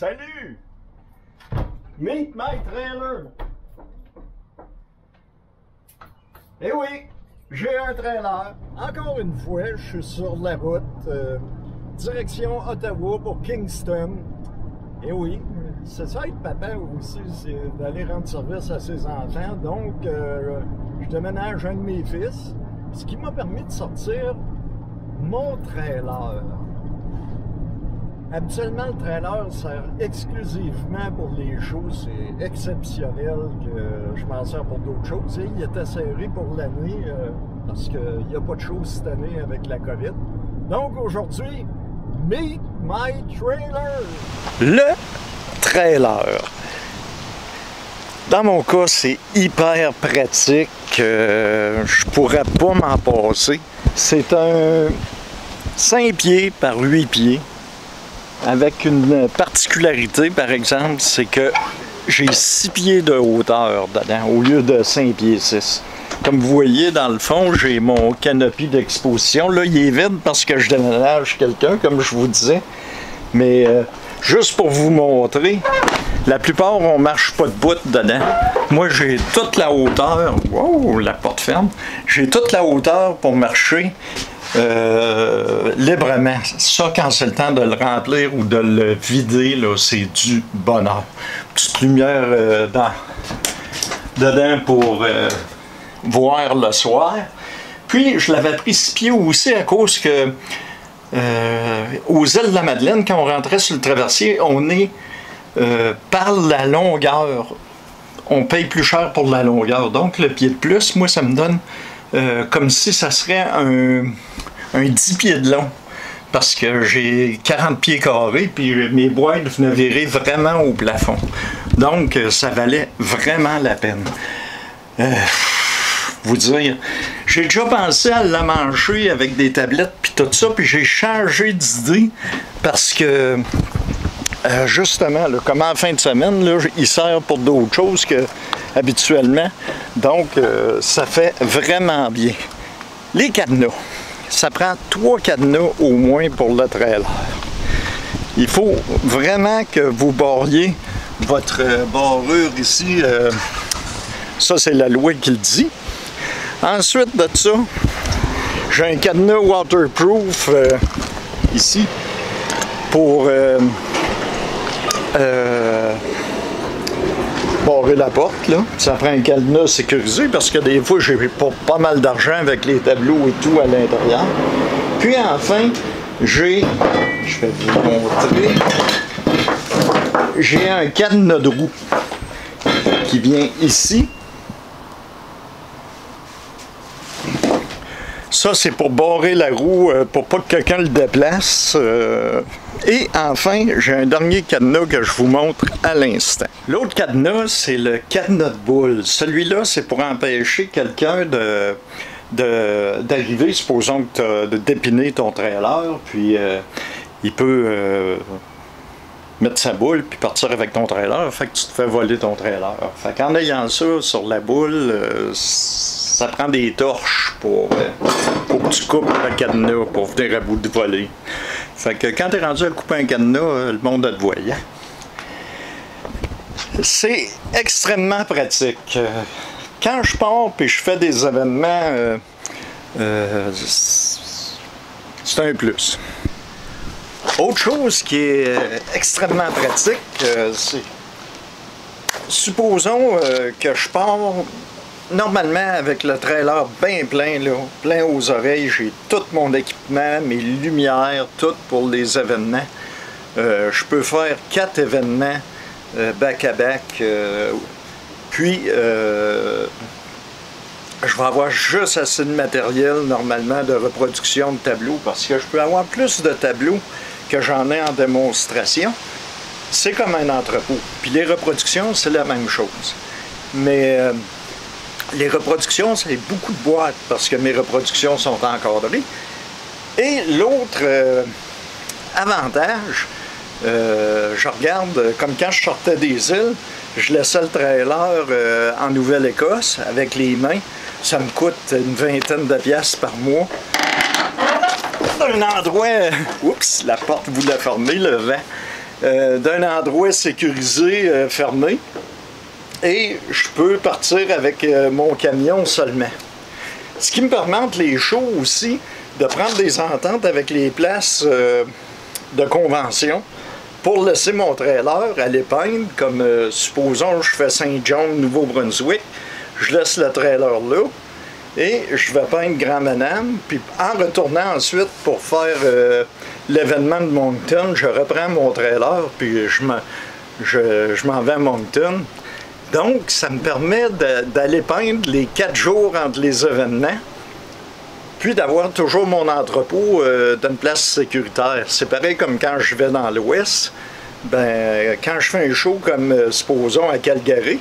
Salut! Meet my trailer! Eh oui, j'ai un trailer. Encore une fois, je suis sur la route, direction Ottawa pour Kingston. Eh oui, c'est ça être papa aussi, c'est d'aller rendre service à ses enfants. Donc, je déménage un de mes fils, ce qui m'a permis de sortir mon trailer. Habituellement, le trailer sert exclusivement pour les shows. C'est exceptionnel que je m'en sers pour d'autres choses. Et il était serré pour l'année parce qu'il n'y a pas de show cette année avec la COVID. Donc aujourd'hui, Meet My Trailer! Le trailer. Dans mon cas, c'est hyper pratique. Je pourrais pas m'en passer. C'est un 5 pieds par 8 pieds. Avec une particularité, par exemple, c'est que j'ai 6 pieds de hauteur dedans, au lieu de 5 pieds 6. Comme vous voyez, dans le fond, j'ai mon canopy d'exposition. Là, il est vide parce que je déménage quelqu'un, comme je vous disais. Mais juste pour vous montrer, la plupart, on ne marche pas de bout dedans. Moi, j'ai toute la hauteur. Wow, la porte ferme. J'ai toute la hauteur pour marcher. Librement. Ça, quand c'est le temps de le remplir ou de le vider, là, c'est du bonheur. Petite lumière dedans pour voir le soir. Puis, je l'avais pris 6 pieds aussi à cause que aux îles de la Madeleine, quand on rentrait sur le traversier, on est par la longueur. On paye plus cher pour la longueur. Donc, le pied de plus, moi, ça me donne comme si ça serait un 10 pieds de long, parce que j'ai 40 pieds carrés, puis mes boîtes venaient virer vraiment au plafond. Donc, ça valait vraiment la peine. Vous dire, j'ai déjà pensé à la manger avec des tablettes, puis tout ça, puis j'ai changé d'idée, parce que, justement, là, comme en fin de semaine, là, il sert pour d'autres choses que habituellement. Donc, ça fait vraiment bien. Les cadenas. Ça prend 3 cadenas au moins pour le trailer. Il faut vraiment que vous barriez votre barrure ici. Ça, c'est la loi qui le dit. Ensuite de ça, j'ai un cadenas waterproof ici pour barrer la porte, là. Ça prend un cadenas sécurisé parce que des fois, j'ai pas mal d'argent avec les tableaux et tout à l'intérieur. Puis enfin, je vais vous montrer, j'ai un cadenas de roue qui vient ici. Ça, c'est pour barrer la roue, pour pas que quelqu'un le déplace. Et enfin, j'ai un dernier cadenas que je vous montre à l'instant. L'autre cadenas, c'est le cadenas de boule. Celui-là, c'est pour empêcher quelqu'un d'arriver, supposons que tu as de dépiner ton trailer, puis il peut mettre sa boule puis partir avec ton trailer, fait que tu te fais voler ton trailer. Fait qu'en ayant ça sur la boule, ça prend des torches pour que tu coupes le cadenas pour venir à bout de voler. Fait que quand tu es rendu à couper un cadenas, le monde a te voyant. C'est extrêmement pratique. Quand je pars et je fais des événements, c'est un plus. Autre chose qui est extrêmement pratique, c'est, supposons que je pars normalement avec le trailer bien plein, là, plein aux oreilles, j'ai tout mon équipement, mes lumières, tout pour les événements. Je peux faire 4 événements back-à-back, puis je vais avoir juste assez de matériel normalement de reproduction de tableaux, parce que je peux avoir plus de tableaux que j'en ai en démonstration. C'est comme un entrepôt. Puis les reproductions, c'est la même chose. Mais les reproductions, c'est beaucoup de boîtes parce que mes reproductions sont encadrées. Et l'autre avantage, je regarde, comme quand je sortais des îles, je laissais le trailer en Nouvelle-Écosse avec les mains. Ça me coûte une vingtaine de piastres par mois. Un endroit, oups, la porte voulait fermer, le vent. d'un endroit sécurisé, fermé. Et je peux partir avec mon camion seulement. Ce qui me permet entre les shows aussi de prendre des ententes avec les places de convention pour laisser mon trailer aller peindre, comme supposons je fais Saint-John, Nouveau-Brunswick, je laisse le trailer là et je vais peindre Grand-Manam, puis en retournant ensuite pour faire l'événement de Moncton, je reprends mon trailer puis je m'en vais à Moncton. Donc ça me permet d'aller peindre les 4 jours entre les événements, puis d'avoir toujours mon entrepôt d'une place sécuritaire. C'est pareil comme quand je vais dans l'Ouest. Ben, quand je fais un show comme, supposons, à Calgary,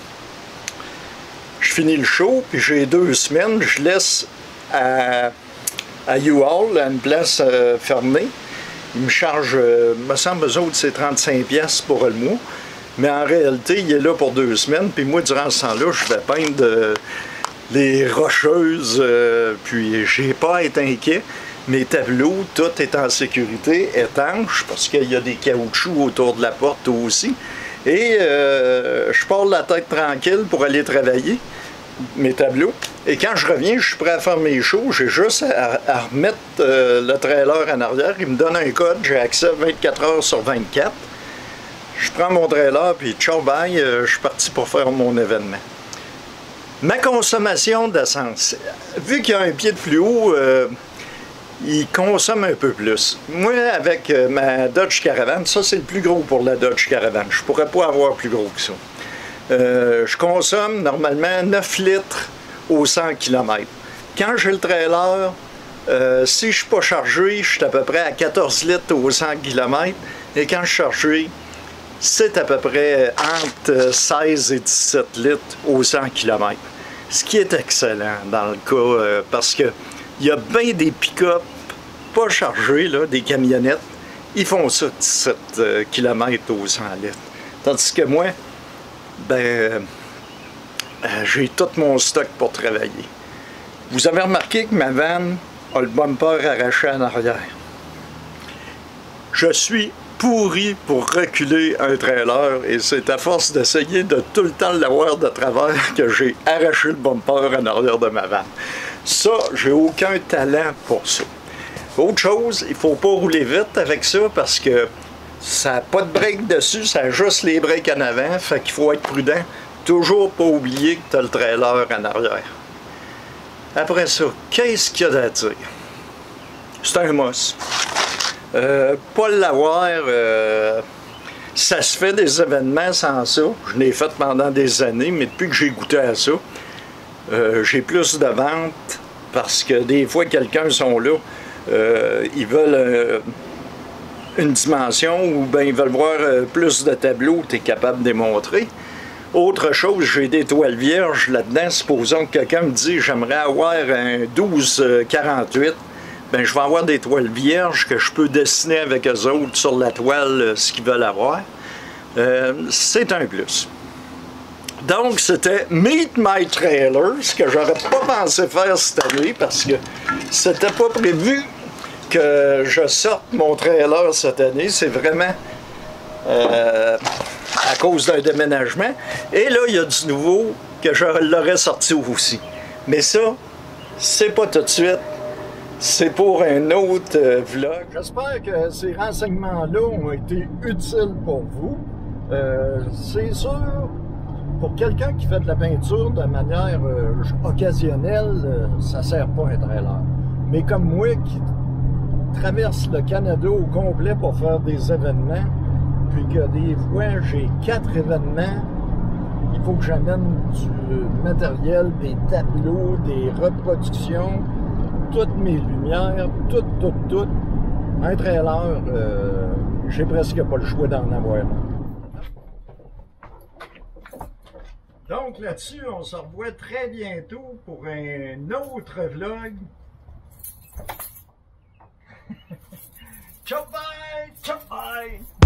je finis le show, puis j'ai 2 semaines, je laisse à U-Haul, à une place fermée. Ils me chargent, me semble, eux autres, c'est 35$ pour le mois. Mais en réalité, il est là pour 2 semaines, puis moi, durant ce temps-là, je vais peindre les rocheuses, puis j'ai pas à être inquiet. Mes tableaux, tout est en sécurité, étanche, parce qu'il y a des caoutchoucs autour de la porte aussi. Et je pars la tête tranquille pour aller travailler mes tableaux. Et quand je reviens, je suis prêt à faire mes shows, j'ai juste à remettre le trailer en arrière. Il me donne un code, j'ai accès 24 heures sur 24. Je prends mon trailer, puis ciao bye, je suis parti pour faire mon événement. Ma consommation d'essence, vu qu'il y a un pied de plus haut, il consomme un peu plus. Moi, avec ma Dodge Caravan, ça c'est le plus gros pour la Dodge Caravan, je pourrais pas avoir plus gros que ça. Je consomme normalement 9 litres au 100 km. Quand j'ai le trailer, si je suis pas chargé, je suis à peu près à 14 litres au 100 km, et quand je suis chargé, c'est à peu près entre 16 et 17 litres au 100 km. Ce qui est excellent dans le cas, parce que il y a bien des pick-up pas chargés, là, des camionnettes, ils font ça 17 km au 100 litres. Tandis que moi, ben, j'ai tout mon stock pour travailler. Vous avez remarqué que ma vanne a le bumper arraché en arrière. Je suis pourri pour reculer un trailer et c'est à force d'essayer de tout le temps l'avoir de travers que j'ai arraché le bumper en arrière de ma vanne. Ça, j'ai aucun talent pour ça. Autre chose, il ne faut pas rouler vite avec ça parce que ça n'a pas de break dessus, ça a juste les breaks en avant, fait qu'il faut être prudent. Toujours pas oublier que tu as le trailer en arrière. Après ça, qu'est-ce qu'il y a à dire? C'est un must. Pas l'avoir, ça se fait des événements sans ça. Je l'ai fait pendant des années, mais depuis que j'ai goûté à ça, j'ai plus de ventes parce que des fois, quelqu'un sont là, ils veulent une dimension ou bien ils veulent voir plus de tableaux, tu es capable de les montrer. Autre chose, j'ai des toiles vierges là-dedans. Supposons que quelqu'un me dit j'aimerais avoir un 12-48. Ben, je vais avoir des toiles vierges que je peux dessiner avec eux autres sur la toile ce qu'ils veulent avoir. C'est un plus. Donc, c'était Meet My Trailer, ce que j'aurais pas pensé faire cette année parce que c'était pas prévu que je sorte mon trailer cette année. C'est vraiment à cause d'un déménagement. Et là, il y a du nouveau que je l'aurais sorti aussi. Mais ça, c'est pas tout de suite. C'est pour un autre vlog. J'espère que ces renseignements-là ont été utiles pour vous. C'est sûr, pour quelqu'un qui fait de la peinture de manière occasionnelle, ça ne sert pas un trailer. Mais comme moi qui traverse le Canada au complet pour faire des événements, puis que des fois j'ai 4 événements, il faut que j'amène du matériel, des tableaux, des reproductions, toutes mes lumières, tout. Un trailer, j'ai presque pas le choix d'en avoir un. Donc là-dessus, on se revoit très bientôt pour un autre vlog. Ciao bye! Ciao bye!